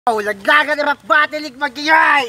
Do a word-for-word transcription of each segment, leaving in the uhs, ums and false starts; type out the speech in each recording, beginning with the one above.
Oh, laglagan ng rap battle league mag-iyay!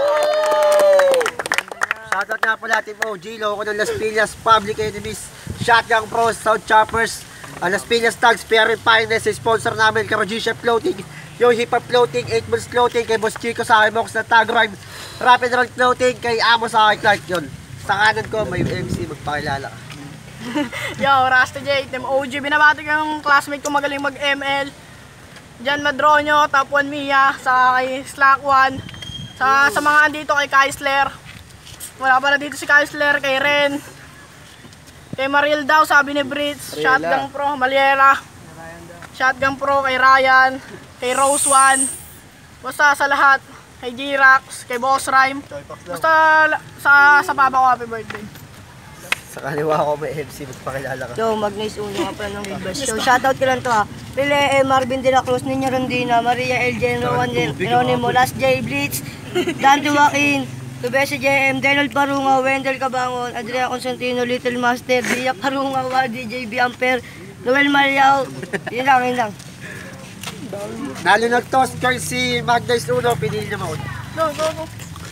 Shoutout nga pala Team O G, loko ng Las Piñas, Public Enemies, Shotgun Pros, Sound Choppers, uh, Las Piñas Tags, P R N Finance, sponsor namin, Karojisha Floating, yung Hip Hop Floating, eight months Floating, kay Boss Chico sa akin, Mox na Tag Rhyme, Rapid Roll Floating, kay Amo sa akin, Clark yun. Sa kanan ko, may M C, magpakilala ka. Yo, Rasta J, Team O G, binabati ko yung classmate ko magaling mag-M L. Diyan Madronyo, Top one Mia, sa kay Slack one, sa, sa mga andito kay Kaisler. Wala pala dito si Kaisler, kay Ren, kay Maril daw, sabi ni Brits, Shotgun Pro, Maliera, Shotgun Pro, kay Ryan, kay Rose one, basta sa lahat, kay G-Rax, kay Boss Rhyme, basta sa, sa papa ko, happy birthday. Sa kaliwa ko may M C, magpakilala ka. Yo, Magnus Uno nga pala ng Ridbus. So, shoutout ko lang to ha. Pile, eh, Marvin De La Cruz, Niña Rondina, Maria L. J. Rowan, Geronimo, Last J. Blitz, Dan Joaquin, Tubese J M, Donald Parunga, Wendell Cabangon, Adrian Constantino, Little Master, Dia Parunga, D J B Amper, Noel Mariao, yun lang, yun lang. Nalo nag-toss card si Magnus Uno, pinili niya mo. Go, go, go.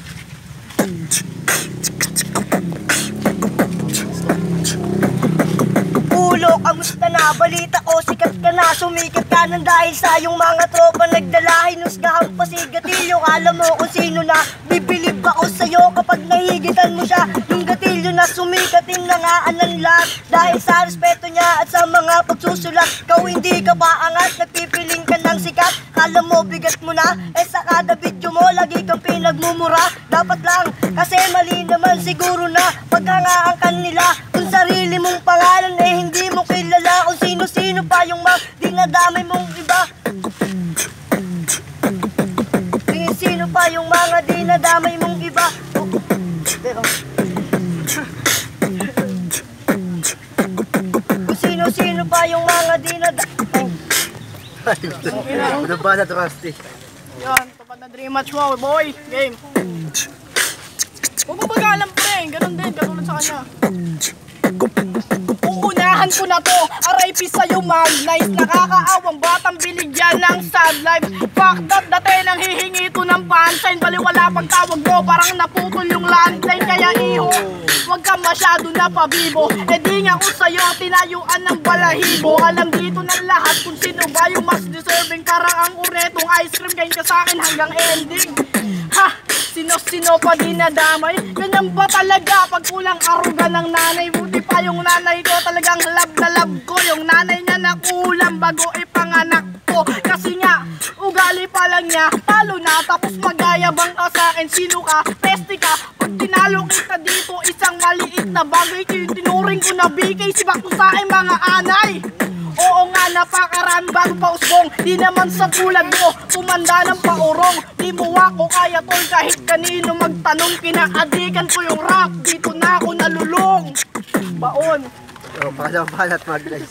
Ulo, kamusta na? Balita ko, sikat ka na. Sumikat ka nang dahil sa yung mga tropa nagdala. Hinusgahan pa si Gatilyo. Alam mo kung sino na. Bibilib ako sa'yo kapag nahigitan mo siya. Yung Gatilyo na sumikatin na nga ang lahat. Dahil sa respeto niya at sa mga pagsusulat. Ikaw hindi ka ba angat? Napipiling ka ng sikat. Alam mo, bigat mo na. Eh sa kada video mo, lagi kang pinagmumura. Dapat lang, kasi mali naman siguro na paghangaan ka nila. Kung sarili mong pangalan eh hindi mo kilala. Kung sino-sino pa yung mga dinadamay mong iba. Sino pa yung mga dinadamay mong iba. Pero kung sino-sino pa yung mga dinadamay. Ano ba na Rusty? Yan, tapad na dream match mo, boy. Game. Huwag mo bagalang pre, ganun din, katulad sa kanya. Uunahan ko na to, R I P sa'yo mag nice. Nakakaawang batang binigyan ng sad life. Fuck that, dati nang hihingi to ng pansign. Baliwala pag tawag mo, parang naputol yung landline. Kaya iho, huwag ka masyado na pabibo. E di nga ko sa'yo, tinayuan ng balahibo. Alam dito ng lahat kung sino ba yung mas deserving. Parang ang uretong ice cream, ganyan ka sa'kin hanggang ending. Ha! Sino-sino pa dinadamay? Ganyan ba talaga pag kulang aruga ng nanay? Buti pa yung nanay ko talagang love na love ko. Yung nanay niya na kulang bago ipanganak ko. Kasi nga, ugali pa lang niya, talo na. Tapos magayabang ka sa'kin, sino ka? Peste ka. Pag tinalo kita dito, isang maliit na bagay. Tinuring ko na B K, sibak ko sa'kin mga anay. Oo nga, napakarami bago pa usbong. Di naman sa tulad mo, tumanda ng paurong. Di mo ako kaya tol kahit kanino magtanong. Kinaadikan ko yung rap, dito na ako nalulong. Baon. Oh, pala-pala at mag-nice.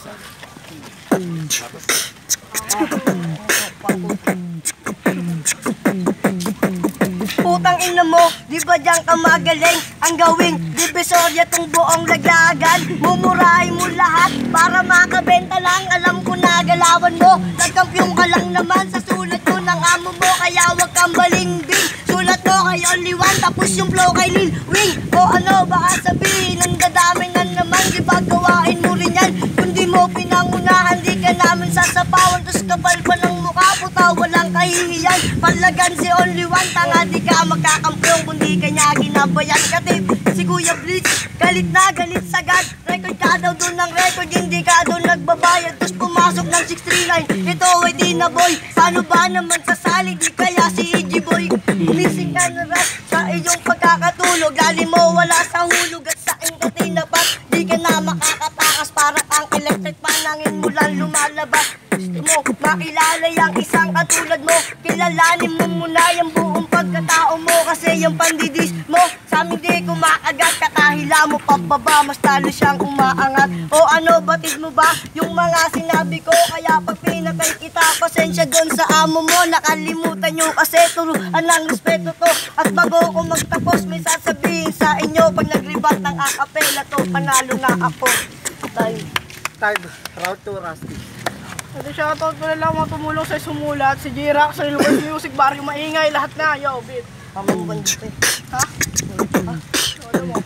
Putang ina mo, di ba diyan ka magaling? Ang gawing divisorya tong buong laglagan. Mumurahin mo lahat para makabenta lang. Alam ko na galawan mo, nagkampyong ka lang naman sa sulat ko ng amo mo. Kaya wag kang balingbing, sulat ko kay only one. Tapos yung flow kay Lil Wing. O ano, baka sabihin ang dadami na naman. Di ba gawain mo rin yan? Kung di mo pinangunahan, di ka namin sasapawan. Tapos kapal pa ng mukha, puta walang kahihiyan. Palagan si only one, tanga di ka magkakampyong kung di ka niya ginabayan. Katip, si Kuya Blitz, galit na galit sagad. Record ka daw doon ng record, hindi ka doon nagbabayad. Tapos pumasok ng six three nine, ito ay di na boy. Paano ba naman sasali, di kaya si E G Boy? Missing ka na rat sa iyong pagkakatulog. Lali mo wala sa hulog at sa ingatin na bat. Di ka na makakatakas para ang electric panangin mo lang lumalabas. Gusto mo makilala yung isang katulad mo. Kilalanin mo muna yung buong pagkatao mo. Kasi yung pandidis mo sa amin di kumakagat. Kakahila mo pababa, mas talo siyang umaangat. O ano, batid mo ba yung mga sinabi ko? Kaya pag pinatay kita, pasensya doon sa amo mo. Nakalimutan nyo kasi turuan ng respeto to. At bago ko magtapos, may sasabihin sa inyo. Pag nag-rebat ng acapella to, panalo na ako. Time. Time. Round two, Rusty. Ito shoutout ko na lang mga tumulong sa sumulat. Si J-Rock, sa Ilocos Music, Barrio Maingay, lahat na. Yo, beat. Pamangban dito eh. Ha? Ha? Ano mo?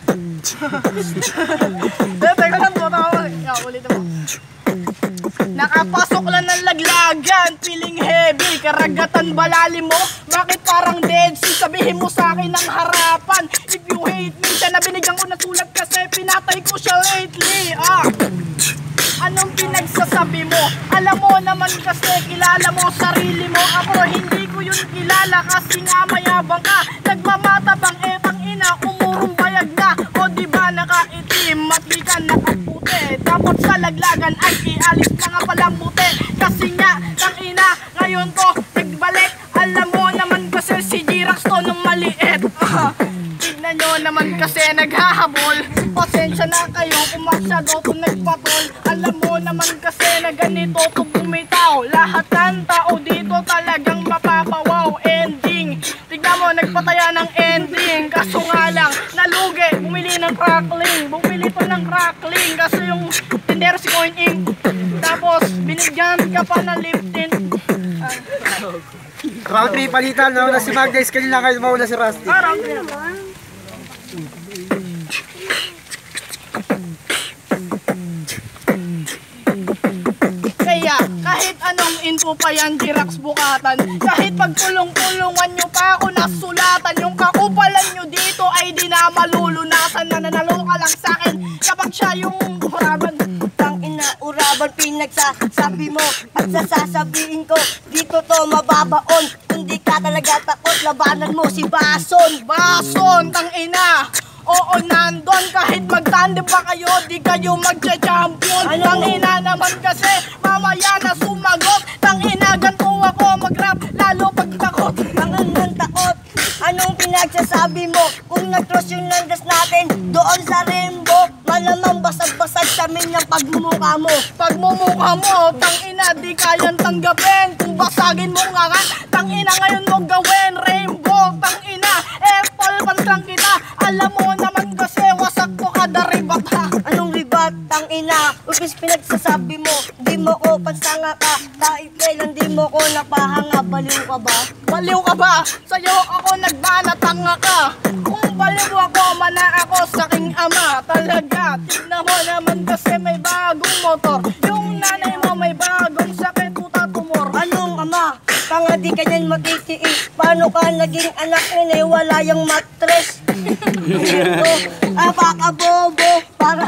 Teka, teka lang, tumatawa ko. Yo, ulitin mo. Nakapasok lang ng laglagan, feeling heavy, karagatan balali mo. Bakit parang dead sea? Sabihin mo sa akin ng harapan. If you hate me, siya na binigyan ko ng sulat kasi pinatay ko siya lately. Ah! Anong pinagsasabi mo? Alam mo naman kasi kilala mo sarili mo. Ako hindi ko yun kilala kasi nga mayabang ka. Nagmamatabang etang ina, umurong bayag na. O diba nakaitim, mati ka nakaputi. Dapat sa laglagan ay ialis mga palang buti. Kasi nga, tang ina, ngayon to nagbalik. Alam mo naman kasi si J-Rock to nung maliit. Ah, tignan nyo naman kasi naghahabol. Pasensya na kayo kung masyado kung nagpatol. Alam mo naman kasi na ganito to bumitaw. Lahat ng tao dito talagang mapapawaw. Ending, tignan mo nagpataya ng ending. Kaso nga lang, nalugi, bumili ng crackling. Bumili pa ng crackling kasi yung tindero si Coin Ink. Tapos binigyan ka pa ng lip tint. Ah, Round three palitan, nauna si Magdays, kanila kayo mauna si Rusty. ah, round three na. Kaya kahit anong info pa yan, J-Rock bukatan. Kahit pagkulong-kulungan nyo pa ako nasulatan. Yung kakupalan nyo dito ay di na malulunasan. Nananalo ka lang sa akin kapag siya yung huraban. Tang ina, uraban pinagsasabi mo. At sasasabihin ko, dito to mababaon. Kung di ka talaga takot, labanan mo si Bason. Bason, tang ina. Oo, nandun kahit magtandem pa kayo, di kayo magcha-champion. Ano? Tang ina naman kasi, mamaya na sumagot. Tang ina, ganito ako mag-rap, lalo pag takot. Ang anong takot, anong pinagsasabi mo? Kung nag-cross yung landas natin, doon sa rainbow, malamang basag-basag sa amin yung pagmumukha mo. Pagmumukha mo, tang ina, di kayang tanggapin. Kung basagin mo nga nga, tang ina ngayon mo gawin. Rainbow, tang ina, apple pantang kita. Alam mo naman kasi, wasak ko kada ribat ha. Anong ribat, tang ina? Upis pinagsasabi mo, di mo ko pansanga ka. Kahit kailan di mo ko napahanga, baliw ka ba? Baliw ka ba? Sa'yo ako nagbanatanga ka. Kung baliw ako, mana ako sa aking ama. Talaga, tignan mo naman kasi may bagong motor. Yung nanay mo may bagong sakit, puta tumor. Anong ama? Tanga di kanyan matitiis. Paano ka naging anak yun eh, wala yung mattress? Ito, apaka-bobo, para...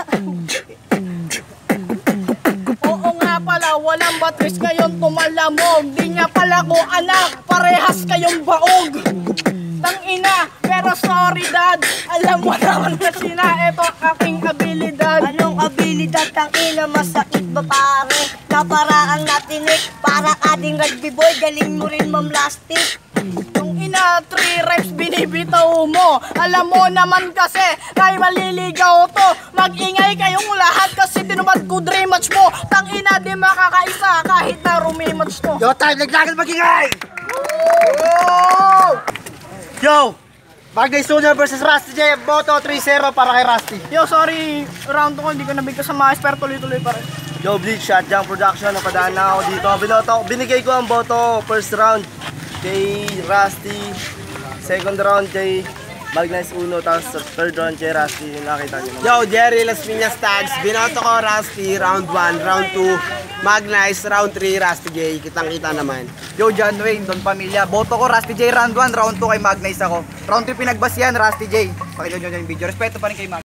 Oo nga pala, walang batteries ngayon tumalamog. Di niya pala ko anak, parehas kayong baog. Tang ina, pero sorry dad. Alam mo naman kasi na ito aking abilidad. Anong abilidad, tang ina, masakit ba pare? Na para kang natinik, para ka ding rugby boy, galing mo rin mamlastik. Yung ina, three reps binibitaw mo. Alam mo naman kasi, kay maliligaw to. Mag-ingay kayong lahat kasi tinumad ko dream match mo. Tang ina, di makakaisa kahit na rumimatch to. Yo, time, naglagan magingay! Yo! Magdays Junior versus Rusty J, boto three zero para kay Rusty. Yo, sorry, round ko hindi ko nabigkas sa mga pero tuloy-tuloy pa rin. Yo, Bleach, Shotgun Production, napadaan na ako dito. Binoto, binigay ko ang boto first round kay Rusty, second round kay Magdays Uno, tapos third round kay Rusty. Nakita niyo naman. Yo, Jerry Las Piñas Tags, binoto ko Rusty, round one, round two, Magnice, round three, Rusty J, kitang-kita naman. Yo, John Wayne, Don Pamilya. Boto ko, Rusty J, round one, round two kay Magnice ako. Round three pinagbasihan, Rusty J. Pakita nyo yung video. Respeto pa rin kay Mag.